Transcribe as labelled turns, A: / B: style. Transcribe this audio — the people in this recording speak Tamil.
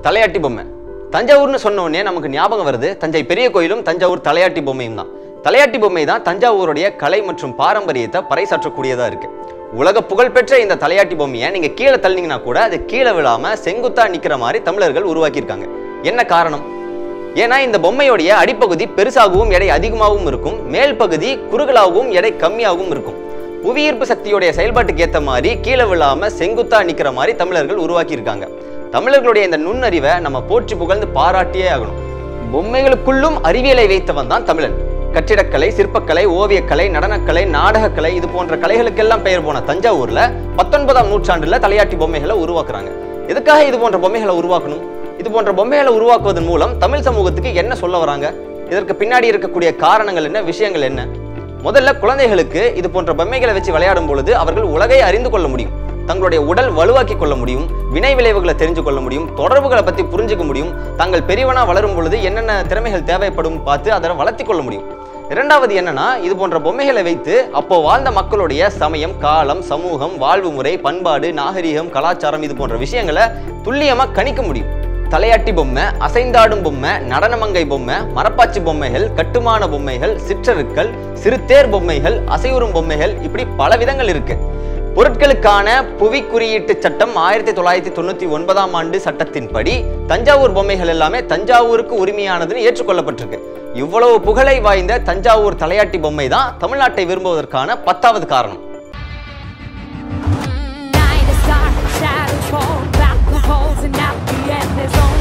A: தலையாட்டி பொம்மை. தஞ்சாவூர்னு சொன்ன உடனே நமக்கு ஞாபகம் வருது தஞ்சை பெரிய கோயிலும் தஞ்சாவூர் தலையாட்டி பொம்மையும் தான். தலையாட்டி பொம்மை தான் தஞ்சாவூருடைய கலை மற்றும் பாரம்பரியத்தை பறைசாற்றக்கூடியதா இருக்கு. உலக புகழ்பெற்ற இந்த தலையாட்டி பொம்மையை நீங்க கீழே தள்ளினீங்கன்னா கூட அது கீழே விழாம செங்குத்தா நிக்கிற மாதிரி தமிழர்கள் உருவாக்கியிருக்காங்க. என்ன காரணம்? ஏன்னா இந்த பொம்மையோடைய அடிப்பகுதி பெருசாகவும் எடை அதிகமாகவும் இருக்கும், மேல் பகுதி குறுகலாகவும் எடை கம்மியாகவும் இருக்கும். புவியீர்ப்பு சக்தியுடைய செயல்பாட்டுக்கு ஏற்ற மாதிரி கீழே விழாம செங்குத்தா நிக்கிற மாதிரி தமிழர்கள் உருவாக்கியிருக்காங்க. தமிழர்களுடைய இந்த நுண்ணறிவை நம்ம போற்றி புகழ்ந்து பாராட்டியே ஆகணும். பொம்மைகளுக்குள்ளும் அறிவியலை வைத்தவன் தான் தமிழன். கட்டிடக்கலை, சிற்பக்கலை, ஓவியக்கலை, நடனக்கலை, நாடகக்கலை இது போன்ற கலைகளுக்கெல்லாம் பெயர் போன தஞ்சாவூர்ல 19ஆம் நூற்றாண்டுல தலையாட்டி பொம்மைகளை உருவாக்குறாங்க. எதுக்காக இது போன்ற பொம்மைகளை உருவாக்கணும்? இது போன்ற பொம்மைகளை உருவாக்குவதன் மூலம் தமிழ் சமூகத்துக்கு என்ன சொல்ல வராங்க? இதற்கு பின்னாடி இருக்கக்கூடிய காரணங்கள் என்ன, விஷயங்கள் என்ன? முதல்ல குழந்தைகளுக்கு இது போன்ற பொம்மைகளை வச்சு விளையாடும் பொழுது அவர்கள் உலகை அறிந்து கொள்ள முடியும், தங்களுடைய உடல் வலுவாக்கி கொள்ள முடியும், வினை விளைவுகளை தெரிஞ்சு கொள்ள முடியும், தொடர்புகளை பத்தி புரிஞ்சுக்க முடியும், தாங்கள் பெரியவனா வளரும் பொழுது என்னென்ன திறமைகள் தேவைப்படும் பார்த்து அதை வளர்த்தி கொள்ள முடியும். இரண்டாவது என்னன்னா, இது போன்ற பொம்மைகளை வைத்து அப்போ வாழ்ந்த மக்களுடைய சமயம், காலம், சமூகம், வாழ்வு முறை, பண்பாடு, நாகரிகம், கலாச்சாரம் இது போன்ற விஷயங்களை துல்லியமா கணிக்க முடியும். தலையாட்டி பொம்மை, அசைந்தாடும் பொம்மை, நடனமங்கை பொம்மை, மரப்பாச்சி பொம்மைகள், கட்டுமான பொம்மைகள், சிற்றருக்கள், சிறுதேர் பொம்மைகள், அசையுறும் பொம்மைகள், இப்படி பல விதங்கள் இருக்கு. பொருட்களுக்கான புவி குறியீட்டு சட்டம் 1999ஆம் ஆண்டு சட்டத்தின்படி தஞ்சாவூர் பொம்மைகள் எல்லாமே தஞ்சாவூருக்கு உரிமையானதுன்னு ஏற்றுக்கொள்ளப்பட்டிருக்கு. இவ்வளவு புகழை வாய்ந்த தஞ்சாவூர் தலையாட்டி பொம்மை தான் தமிழ்நாட்டை விரும்புவதற்கான 10வது காரணம்.
B: Shadows fall back the walls and at the end there's only